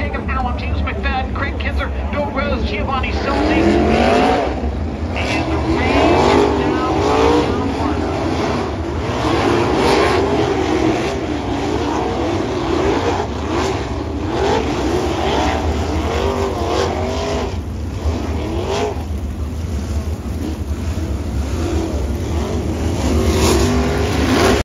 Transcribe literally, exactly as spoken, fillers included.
Jacob Allen, James McFadden, Craig Kinzer, Bill Rose, Giovanni Silsey.